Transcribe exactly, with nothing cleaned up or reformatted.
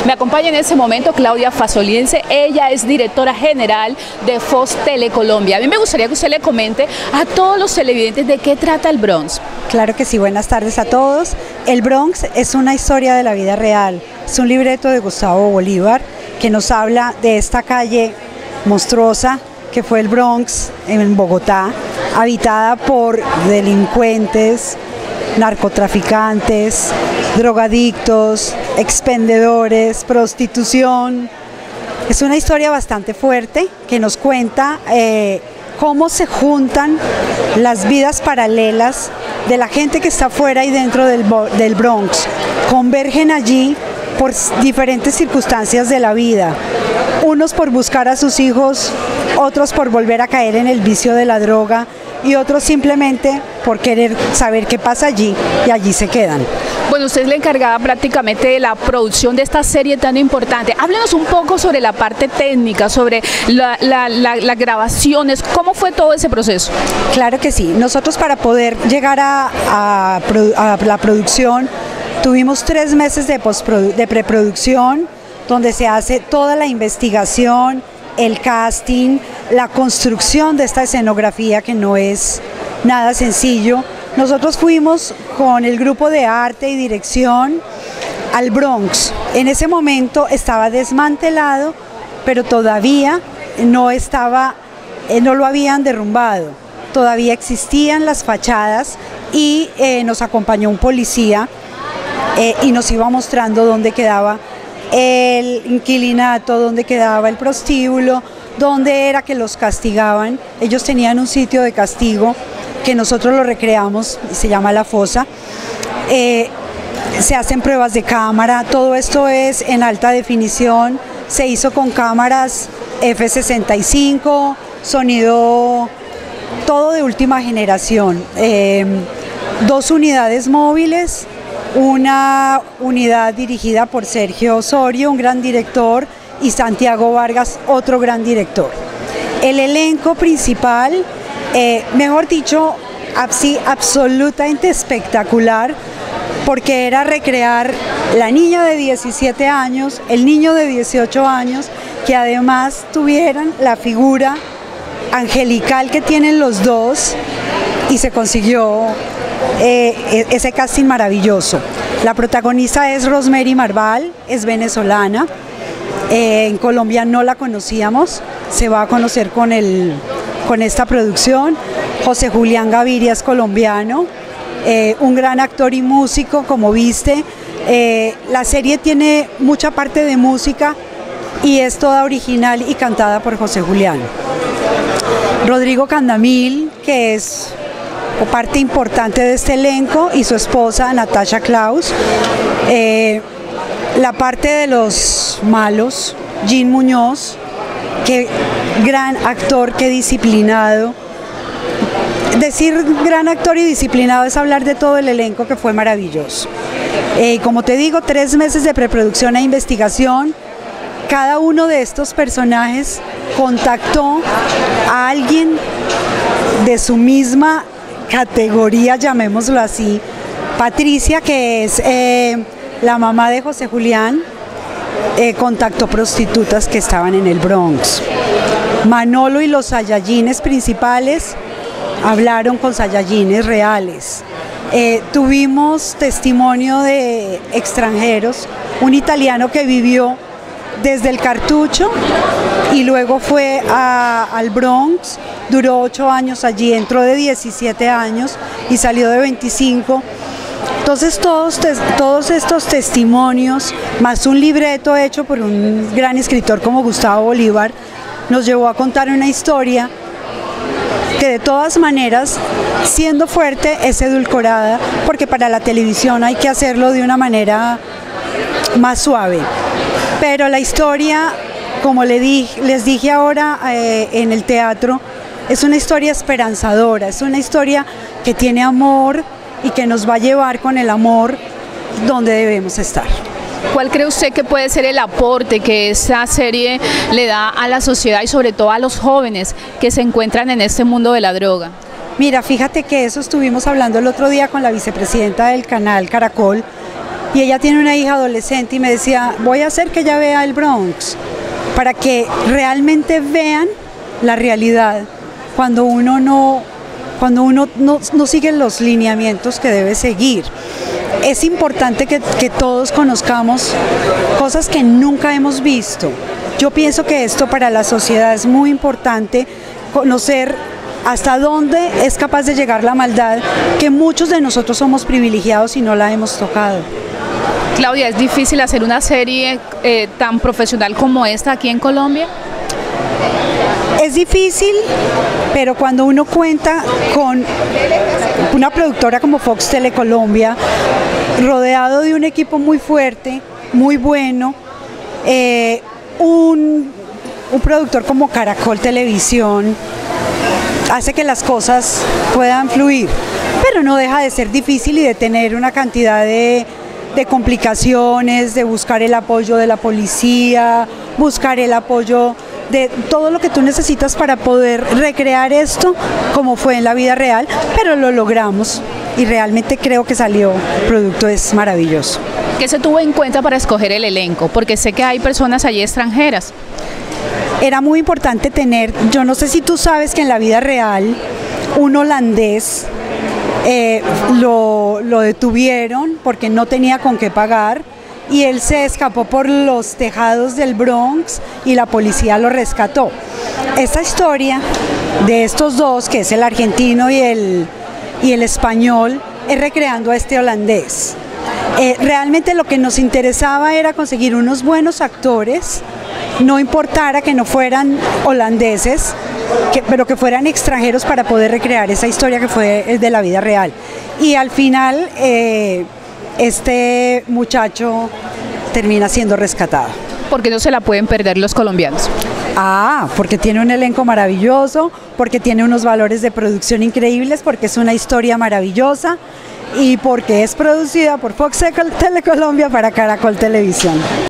Me acompaña en este momento Claudia Fasoliense, ella es directora general de Fox Telecolombia. A mí me gustaría que usted le comente a todos los televidentes de qué trata el Bronx. Claro que sí, buenas tardes a todos. El Bronx es una historia de la vida real, es un libreto de Gustavo Bolívar que nos habla de esta calle monstruosa que fue el Bronx en Bogotá, habitada por delincuentes, narcotraficantes, drogadictos, expendedores, prostitución. Es una historia bastante fuerte que nos cuenta eh, cómo se juntan las vidas paralelas de la gente que está fuera y dentro del, del Bronx. Convergen allí por diferentes circunstancias de la vida, unos por buscar a sus hijos, otros por volver a caer en el vicio de la droga y otros simplemente por querer saber qué pasa allí y allí se quedan. Bueno, usted es la encargada prácticamente de la producción de esta serie tan importante. Háblenos un poco sobre la parte técnica, sobre la, la, la, las grabaciones, ¿cómo fue todo ese proceso? Claro que sí, nosotros para poder llegar a, a, a la producción tuvimos tres meses de, de preproducción donde se hace toda la investigación, el casting, la construcción de esta escenografía que no es nada sencillo. Nosotros fuimos con el grupo de arte y dirección al Bronx. En ese momento estaba desmantelado, pero todavía no estaba, eh, no lo habían derrumbado. Todavía existían las fachadas y eh, nos acompañó un policía eh, y nos iba mostrando dónde quedaba el inquilinato, dónde quedaba el prostíbulo, dónde era que los castigaban. Ellos tenían un sitio de castigo que nosotros lo recreamos, se llama La Fosa. Eh, se hacen pruebas de cámara, todo esto es en alta definición, se hizo con cámaras F sesenta y cinco, sonido todo de última generación, eh, dos unidades móviles, una unidad dirigida por Sergio Osorio, un gran director, y Santiago Vargas, otro gran director. El elenco principal, eh, mejor dicho, así, absolutamente espectacular, porque era recrear la niña de diecisiete años, el niño de dieciocho años, que además tuvieran la figura angelical que tienen los dos, y se consiguió eh, ese casting maravilloso. La protagonista es Rosemary Marval, es venezolana, eh, en Colombia no la conocíamos, se va a conocer con, el, con esta producción. José Julián Gaviria es colombiano, eh, un gran actor y músico, como viste. Eh, la serie tiene mucha parte de música y es toda original y cantada por José Julián. Rodrigo Candamil, que es parte importante de este elenco, y su esposa Natasha Klaus. Eh, la parte de los malos, Jean Muñoz, que gran actor, qué disciplinado. Decir gran actor y disciplinado es hablar de todo el elenco, que fue maravilloso. Eh, como te digo, tres meses de preproducción e investigación. Cada uno de estos personajes contactó a alguien de su misma categoría, llamémoslo así. Patricia, que es eh, la mamá de José Julián, eh, contactó prostitutas que estaban en el Bronx. Manolo y los Saiyajines principales hablaron con Saiyajines reales. Eh, tuvimos testimonio de extranjeros, un italiano que vivió desde el Cartucho y luego fue a, al Bronx, duró ocho años allí, entró de diecisiete años y salió de veinticinco. Entonces todos, todos estos testimonios, más un libreto hecho por un gran escritor como Gustavo Bolívar, nos llevó a contar una historia que de todas maneras, siendo fuerte, es edulcorada, porque para la televisión hay que hacerlo de una manera más suave. Pero la historia, como le dije, les dije ahora eh, en el teatro, es una historia esperanzadora, es una historia que tiene amor y que nos va a llevar con el amor donde debemos estar. ¿Cuál cree usted que puede ser el aporte que esta serie le da a la sociedad y sobre todo a los jóvenes que se encuentran en este mundo de la droga? Mira, fíjate que eso estuvimos hablando el otro día con la vicepresidenta del canal Caracol, y ella tiene una hija adolescente y me decía, voy a hacer que ella vea el Bronx, para que realmente vean la realidad cuando uno no, cuando uno no, no sigue los lineamientos que debe seguir. Es importante que, que todos conozcamos cosas que nunca hemos visto. Yo pienso que esto para la sociedad es muy importante, conocer hasta dónde es capaz de llegar la maldad, que muchos de nosotros somos privilegiados y no la hemos tocado. Claudia, ¿es difícil hacer una serie eh, tan profesional como esta aquí en Colombia? Es difícil, pero cuando uno cuenta con una productora como Fox Telecolombia, rodeado de un equipo muy fuerte, muy bueno, eh, un, un productor como Caracol Televisión, hace que las cosas puedan fluir, pero no deja de ser difícil y de tener una cantidad de, de complicaciones, de buscar el apoyo de la policía, buscar el apoyo de todo lo que tú necesitas para poder recrear esto como fue en la vida real, pero lo logramos y realmente creo que salió, el producto es maravilloso. ¿Qué se tuvo en cuenta para escoger el elenco? Porque sé que hay personas allí extranjeras. Era muy importante tener, yo no sé si tú sabes que en la vida real un holandés eh, lo, lo detuvieron porque no tenía con qué pagar y él se escapó por los tejados del Bronx y la policía lo rescató. Esta historia de estos dos, que es el argentino y el, y el español, es recreando a este holandés. Eh, realmente lo que nos interesaba era conseguir unos buenos actores, no importara que no fueran holandeses, que, pero que fueran extranjeros para poder recrear esa historia que fue de la vida real. Y al final eh, este muchacho termina siendo rescatado. ¿Por qué no se la pueden perder los colombianos? Ah, porque tiene un elenco maravilloso, porque tiene unos valores de producción increíbles, porque es una historia maravillosa y porque es producida por Fox Telecolombia para Caracol Televisión.